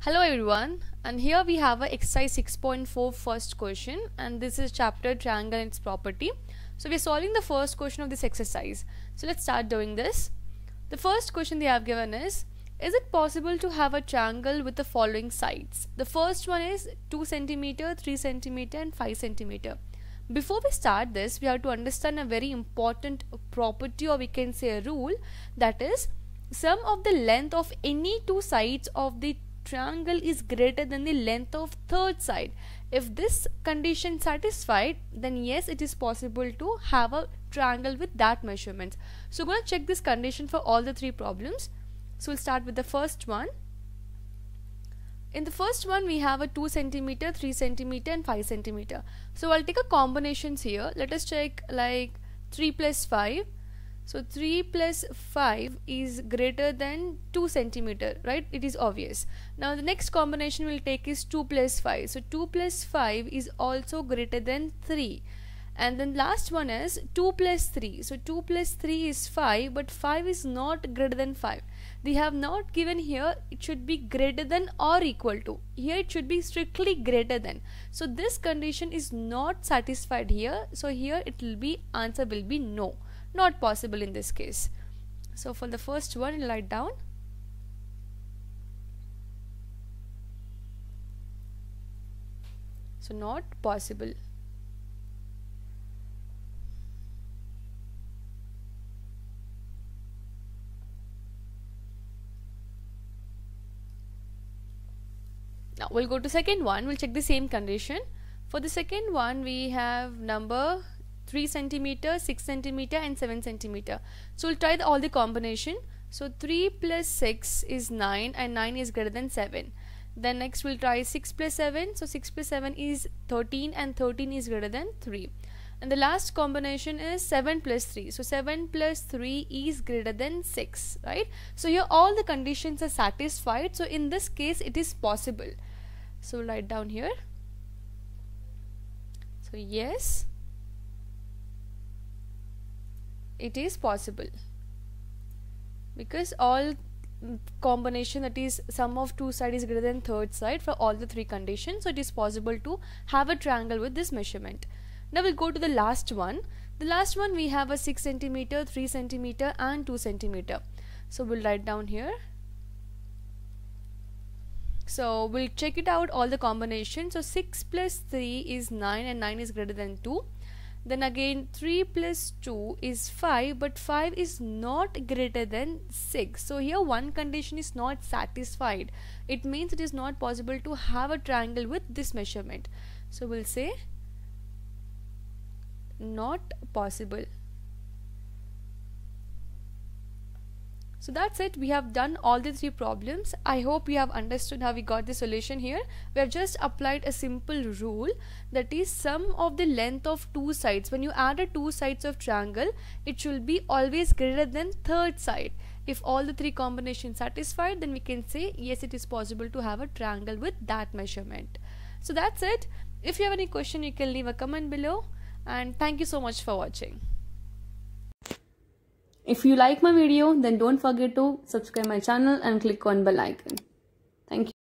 Hello everyone, and here we have a exercise 6.4 first question, and this is chapter triangle and its property. So we are solving the first question of this exercise. So let's start doing this. The first question they have given is it possible to have a triangle with the following sides? The first one is 2 cm, 3 cm and 5 cm. Before we start this, we have to understand a very important property, or we can say a rule, that is sum of the length of any two sides of the triangle is greater than the length of third side. If this condition satisfied, then yes, it is possible to have a triangle with that measurement. So we're going to check this condition for all the three problems. So we'll start with the first one. In the first one, we have a 2 cm, 3 cm and 5 cm. So I'll take a combinations here. Let us check like 3 plus 5. So 3 plus 5 is greater than 2 cm, right? It is obvious. Now the next combination we'll take is 2 plus 5. So 2 plus 5 is also greater than 3. And then last one is 2 plus 3. So 2 plus 3 is 5, but 5 is not greater than 5. They have not given here it should be greater than or equal to. Here it should be strictly greater than. So this condition is not satisfied here. So here it will be, answer will be no. Not possible in this case. So for the first one, I'll write down. So not possible. Now we'll go to second one. We'll check the same condition. For the second one, we have number 3 cm, 6 cm and 7 cm. So we'll try all the combination. So 3 plus 6 is 9 and 9 is greater than 7. Then next we'll try 6 plus 7. So 6 plus 7 is 13 and 13 is greater than 3. And the last combination is 7 plus 3. So 7 plus 3 is greater than 6, right? So here all the conditions are satisfied. So in this case it is possible. So we'll write down here. So yes, it is possible, because all combination, that is sum of two sides, is greater than third side for all the three conditions. So it is possible to have a triangle with this measurement. Now we'll go to the last one. The last one, we have a 6 cm, 3 cm and 2 cm. So we'll write down here. So we'll check it out, all the combinations. So 6 plus 3 is 9 and 9 is greater than 2. Then again 3 plus 2 is 5, but 5 is not greater than 6. So here one condition is not satisfied. It means it is not possible to have a triangle with this measurement. So we'll say not possible. So that's it. We have done all the three problems. I hope you have understood how we got the solution here. We have just applied a simple rule, that is sum of the length of two sides. When you add a two sides of triangle, it should be always greater than third side. If all the three combinations satisfied, then we can say yes, it is possible to have a triangle with that measurement. So that's it. If you have any question, you can leave a comment below, and thank you so much for watching. If you like my video, then don't forget to subscribe my channel and click on bell icon. Thank you.